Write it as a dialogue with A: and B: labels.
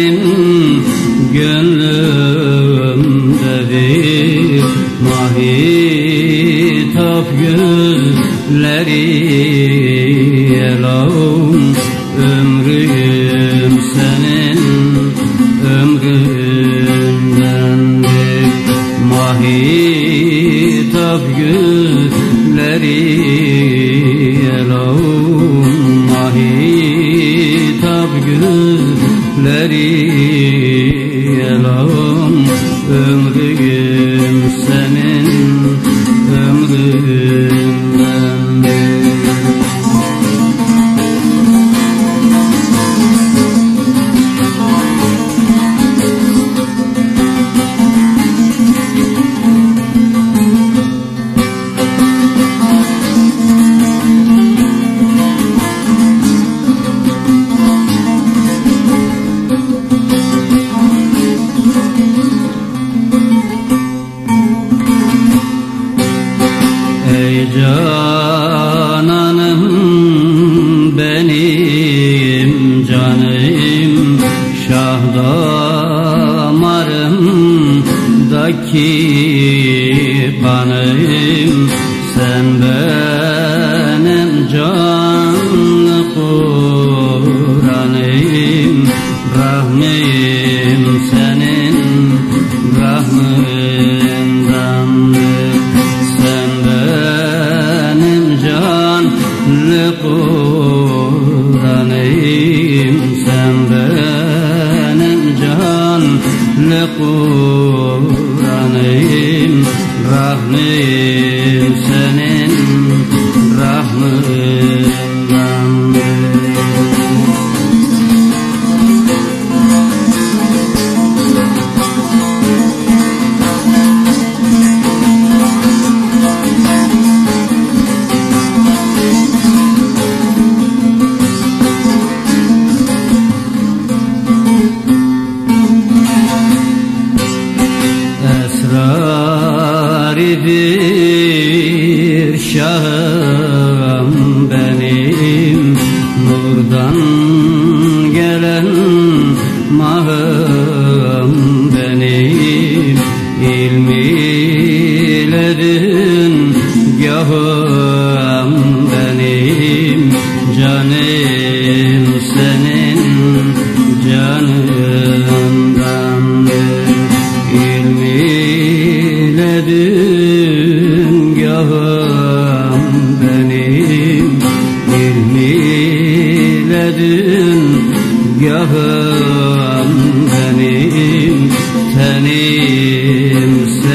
A: senin gönlümdedir. Mahitap gözleri elam, ömrüm senin ömründendir. Mahitap gözleri elam, mahitap gözleri elam, ömrüm senin ömründendir. Ey cananım benim canım, şah damarımdaki kanım, sen benim canlı Kur'an'ım, rahmim senin rahmındandır. Sen benim canlı Kur'an'ım, sen benim canlı Kur'an'ım, rahmim senin rahmındandır. Esraridir şahım benim, nurdan gelen mahım benim, ilmilerin gahım benim, canım senin canındandır. İlmilerin gahım benim, ilmilerin gahım benim, tenim